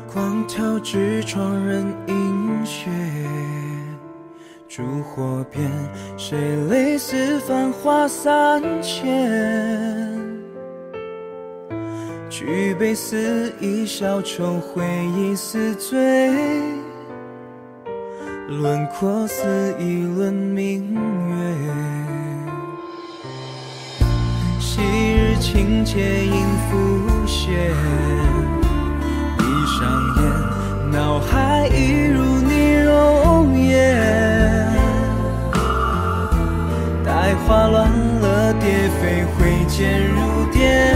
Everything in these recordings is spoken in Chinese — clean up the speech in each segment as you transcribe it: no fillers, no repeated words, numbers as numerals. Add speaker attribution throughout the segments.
Speaker 1: 光条直闯人阴血，烛火边，谁泪似繁华3000？举杯肆意消愁，回忆似醉，轮廓似一轮明月。昔日情节应浮现，闭上眼，脑海一如你容颜。待花乱了蝶飞，挥剑如电，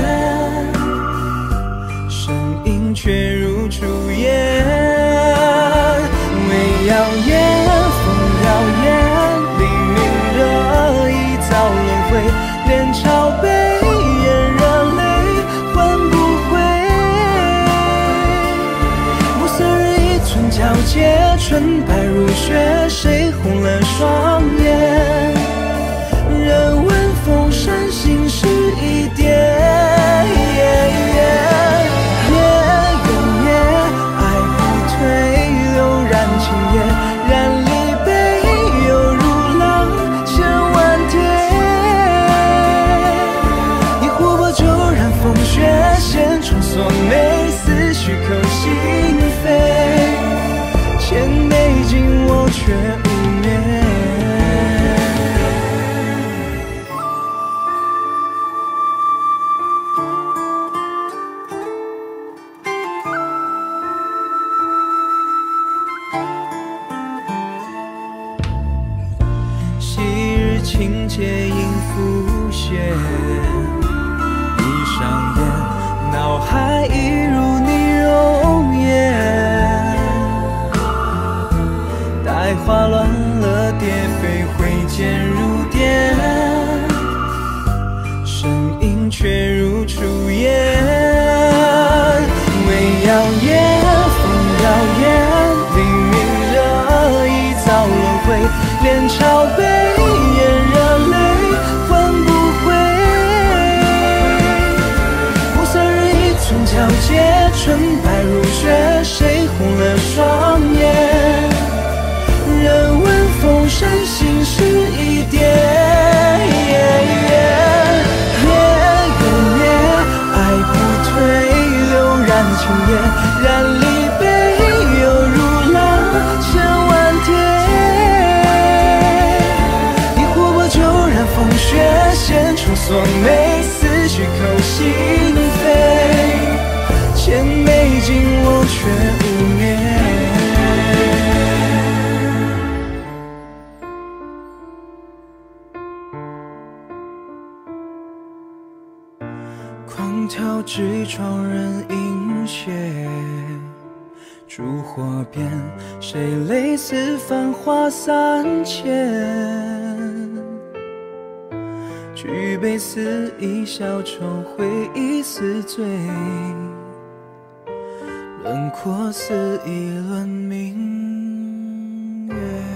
Speaker 1: 身影却如初烟。微耀眼，风摇眼，黎明热意造轮回，脸朝北，眼热泪换不回。暮色日一寸皎洁，纯白如雪，谁红了双眼？人问风山心事一点，爱不退，流燃情夜，燃离悲，犹如浪千万叠。一琥珀就染风雪，线重锁眉，似许口心扉，千杯敬我却无眠。昔日情节应浮现，闭上眼，脑海一如你容颜。待花乱了蝶飞，挥剑如电，身影却如初烟。微耀眼，风摇眼，黎明热意造轮回，脸朝北，眼热泪换不回。暮色日一寸皎洁，纯白如雪，谁红了双眼？人问风山心事一点，爱不退，流燃情夜，燃离悲，犹如浪千万叠。一琥珀就染风雪，线重锁眉，似许口心扉，千杯敬我却无眠。光条直闯人阴血，烛火边，谁泪似繁华3000？举杯肆意消愁，回忆似醉，轮廓似一轮明月。